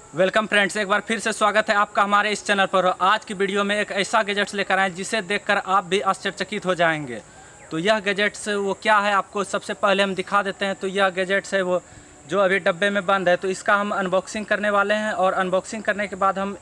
Welcome friends, एक बार फिर से स्वागत है आपका हमारे इस चैनल पर। आज की वीडियो में एक ऐसा गैजेट्स लेकर आए जिसे देखकर आप भी आश्चर्यचकित हो जाएंगे। तो यह गैजेट्स वो क्या है आपको सबसे पहले हम दिखा देते हैं। तो यह गैजेट्स है वो जो अभी डब्बे में बंद है, तो इसका हम अनबॉक्सिंग करने वाले हैं। और अनबॉक्सिंग करने के बाद हम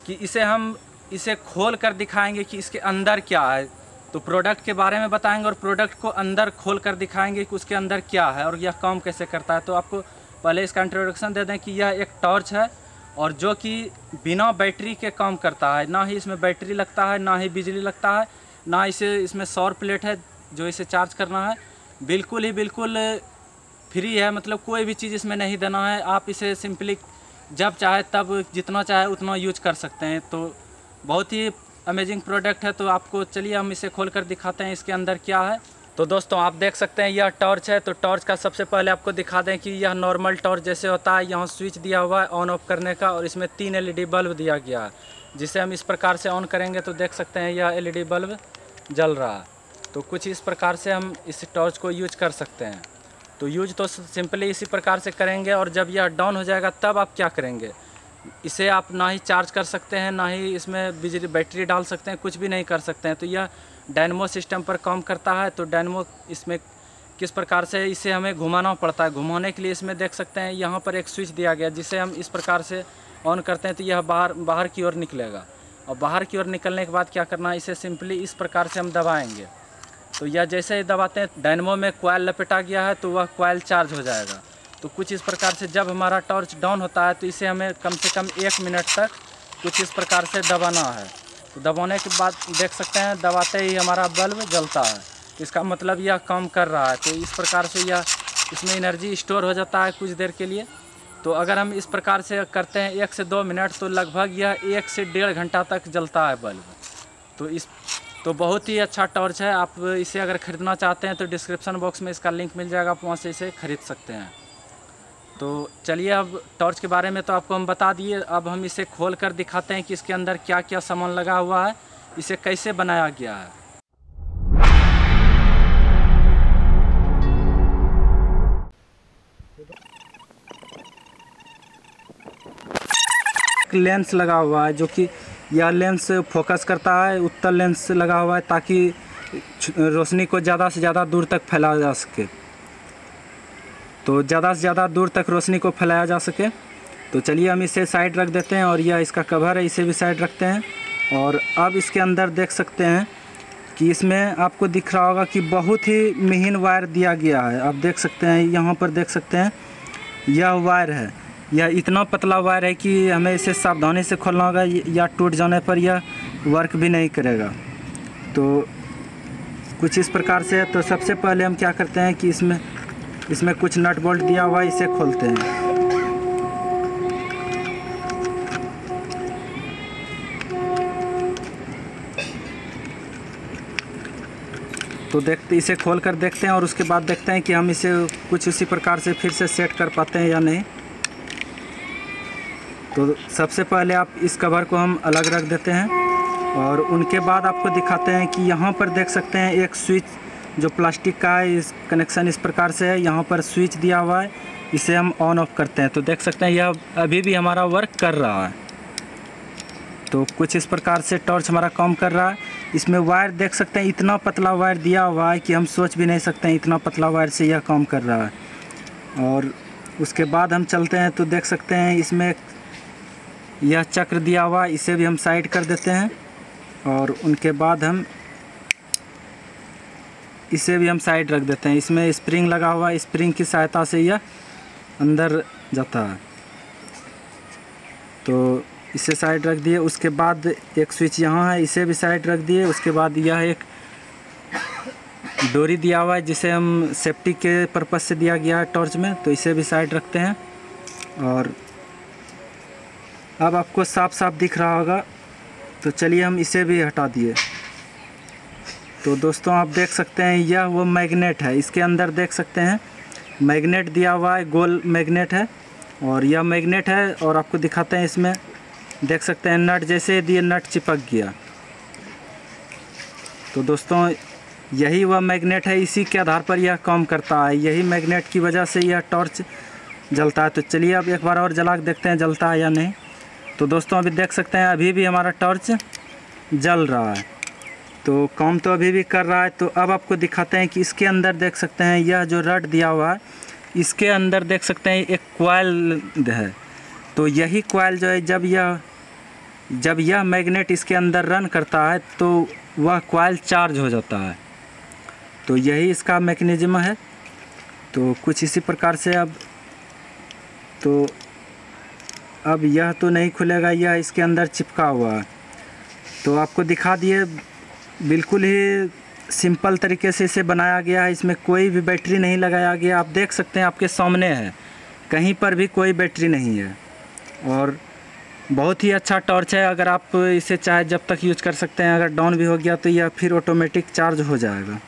इसे खोल कर दिखाएँगे कि इसके अंदर क्या है। तो प्रोडक्ट के बारे में बताएँगे और प्रोडक्ट को अंदर खोल कर दिखाएँगे कि उसके अंदर क्या है और यह काम कैसे करता है। तो आपको पहले इसका इंट्रोडक्शन दे दें कि यह एक टॉर्च है और जो कि बिना बैटरी के काम करता है। ना ही इसमें बैटरी लगता है, ना ही बिजली लगता है, ना इसमें सौर प्लेट है जो इसे चार्ज करना है। बिल्कुल फ्री है, मतलब कोई भी चीज़ इसमें नहीं देना है। आप इसे सिंपली जब चाहे तब जितना चाहे उतना यूज कर सकते हैं। तो बहुत ही अमेजिंग प्रोडक्ट है। तो आपको चलिए हम इसे खोल कर दिखाते हैं इसके अंदर क्या है। तो दोस्तों आप देख सकते हैं यह टॉर्च है। तो टॉर्च का सबसे पहले आपको दिखा दें कि यह नॉर्मल टॉर्च जैसे होता है। यहाँ स्विच दिया हुआ है ऑन ऑफ करने का और इसमें 3 एलईडी बल्ब दिया गया है, जिसे हम इस प्रकार से ऑन करेंगे तो देख सकते हैं यह एलईडी बल्ब जल रहा है। तो कुछ इस प्रकार से हम इस टॉर्च को यूज कर सकते हैं। तो यूज तो सिंपली इसी प्रकार से करेंगे और जब यह डाउन हो जाएगा तब आप क्या करेंगे, इसे आप ना ही चार्ज कर सकते हैं, ना ही इसमें बिजली बैटरी डाल सकते हैं, कुछ भी नहीं कर सकते हैं। तो यह डायनमो सिस्टम पर काम करता है। तो डायनमो इसमें किस प्रकार से इसे हमें घुमाना पड़ता है। घुमाने के लिए इसमें देख सकते हैं यहाँ पर एक स्विच दिया गया, जिसे हम इस प्रकार से ऑन करते हैं तो यह बाहर की ओर निकलेगा। और बाहर की ओर निकलने के बाद क्या करना है, इसे सिंपली इस प्रकार से हम दबाएँगे। तो यह जैसे ही दबाते हैं डायनमो में कॉइल लपेटा गया है तो वह कॉइल चार्ज हो जाएगा। तो कुछ इस प्रकार से जब हमारा टॉर्च डाउन होता है तो इसे हमें कम से कम 1 मिनट तक कुछ इस प्रकार से दबाना है। तो दबाने के बाद देख सकते हैं दबाते ही हमारा बल्ब जलता है। तो इसका मतलब यह काम कर रहा है। तो इस प्रकार से यह इसमें एनर्जी स्टोर हो जाता है कुछ देर के लिए। तो अगर हम इस प्रकार से करते हैं 1 से 2 मिनट तो लगभग यह 1 से 1.5 घंटा तक जलता है बल्ब। तो बहुत ही अच्छा टॉर्च है। आप इसे अगर ख़रीदना चाहते हैं तो डिस्क्रिप्शन बॉक्स में इसका लिंक मिल जाएगा, आप वहाँ से इसे ख़रीद सकते हैं। तो चलिए अब टॉर्च के बारे में तो आपको हम बता दिए, अब हम इसे खोल कर दिखाते हैं कि इसके अंदर क्या क्या सामान लगा हुआ है, इसे कैसे बनाया गया है। लेंस लगा हुआ है जो कि यह लेंस फोकस करता है। उत्तल लेंस लगा हुआ है ताकि रोशनी को ज़्यादा से ज़्यादा दूर तक फैलाया जा सके। तो ज़्यादा से ज़्यादा दूर तक रोशनी को फैलाया जा सके। तो चलिए हम इसे साइड रख देते हैं और यह इसका कवर है, इसे भी साइड रखते हैं। और अब इसके अंदर देख सकते हैं कि इसमें आपको दिख रहा होगा कि बहुत ही महीन वायर दिया गया है। आप देख सकते हैं यहाँ पर देख सकते हैं यह वायर है। यह इतना पतला वायर है कि हमें इसे सावधानी से खोलना होगा, या टूट जाने पर यह वर्क भी नहीं करेगा। तो कुछ इस प्रकार से। तो सबसे पहले हम क्या करते हैं कि इसमें कुछ नट बोल्ट दिया हुआ है, इसे खोलते हैं। तो इसे खोल कर देखते हैं और उसके बाद देखते हैं कि हम इसे कुछ उसी प्रकार से फिर से सेट कर पाते हैं या नहीं। तो सबसे पहले आप इस कवर को हम अलग रख देते हैं और उनके बाद आपको दिखाते हैं कि यहाँ पर देख सकते हैं एक स्विच जो प्लास्टिक का है, इस कनेक्शन इस प्रकार से है। यहाँ पर स्विच दिया हुआ है, इसे हम ऑन ऑफ करते हैं तो देख सकते हैं यह अभी भी हमारा वर्क कर रहा है। तो कुछ इस प्रकार से टॉर्च हमारा काम कर रहा है। इसमें वायर देख सकते हैं इतना पतला वायर दिया हुआ है कि हम सोच भी नहीं सकते हैं इतना पतला वायर से यह काम कर रहा है। और उसके बाद हम चलते हैं तो देख सकते हैं इसमें यह चक्र दिया हुआ है, इसे भी हम साइड कर देते हैं। और उनके बाद हम इसे भी हम साइड रख देते हैं। इसमें स्प्रिंग लगा हुआ है, स्प्रिंग की सहायता से यह अंदर जाता है। तो इसे साइड रख दिए। उसके बाद एक स्विच यहाँ है, इसे भी साइड रख दिए। उसके बाद यह एक डोरी दिया हुआ है जिसे हम सेफ्टी के पर्पज़ से दिया गया है टॉर्च में, तो इसे भी साइड रखते हैं। और अब आपको साफ साफ दिख रहा होगा, तो चलिए हम इसे भी हटा दिए। तो दोस्तों आप देख सकते हैं यह वो मैग्नेट है। इसके अंदर देख सकते हैं मैग्नेट दिया हुआ है, गोल मैग्नेट है। और यह मैग्नेट है और आपको दिखाते हैं इसमें देख सकते हैं नट जैसे दिए नट चिपक गया। तो दोस्तों यही वह मैग्नेट है, इसी के आधार पर यह काम करता है। यही मैग्नेट की वजह से यह टॉर्च जलता है। तो चलिए अब एक बार और जला के देखते हैं जलता है या नहीं। तो दोस्तों अभी देख सकते हैं अभी भी हमारा टॉर्च जल रहा है, तो काम तो अभी भी कर रहा है। तो अब आपको दिखाते हैं कि इसके अंदर देख सकते हैं यह जो रड दिया हुआ है, इसके अंदर देख सकते हैं एक कॉइल है। तो यही कॉइल जो है जब यह मैग्नेट इसके अंदर रन करता है तो वह कॉइल चार्ज हो जाता है। तो यही इसका मैकेनिज्म है। तो कुछ इसी प्रकार से अब यह तो नहीं खुलेगा, यह इसके अंदर चिपका हुआ है। तो आपको दिखा दिए, बिल्कुल ही सिंपल तरीके से इसे बनाया गया है। इसमें कोई भी बैटरी नहीं लगाया गया, आप देख सकते हैं आपके सामने है, कहीं पर भी कोई बैटरी नहीं है। और बहुत ही अच्छा टॉर्च है, अगर आप इसे चाहे जब तक यूज कर सकते हैं। अगर डाउन भी हो गया तो यह फिर ऑटोमेटिक चार्ज हो जाएगा।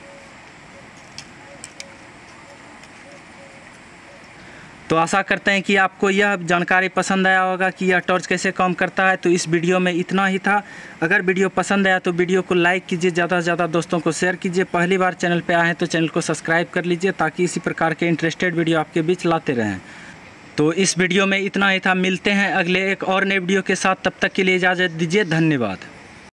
तो आशा करते हैं कि आपको यह जानकारी पसंद आया होगा कि यह टॉर्च कैसे काम करता है। तो इस वीडियो में इतना ही था। अगर वीडियो पसंद आया तो वीडियो को लाइक कीजिए, ज़्यादा से ज़्यादा दोस्तों को शेयर कीजिए। पहली बार चैनल पे आए हैं तो चैनल को सब्सक्राइब कर लीजिए, ताकि इसी प्रकार के इंटरेस्टेड वीडियो आपके बीच लाते रहें। तो इस वीडियो में इतना ही था। मिलते हैं अगले एक और नए वीडियो के साथ, तब तक के लिए इजाज़त दीजिए। धन्यवाद।